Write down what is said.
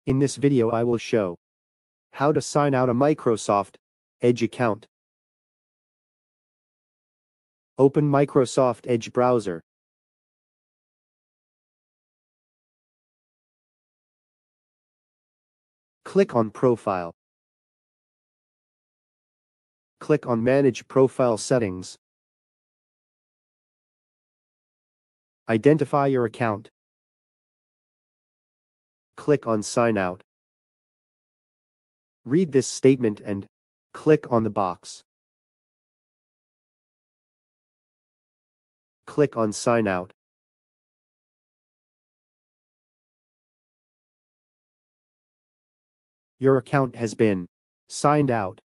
In this video I will show how to sign out a Microsoft Edge account. Open Microsoft Edge browser. Click on Profile. Click on Manage Profile Settings. Identify your account. Click on Sign Out. Read this statement and click on the box. Click on Sign Out. Your account has been signed out.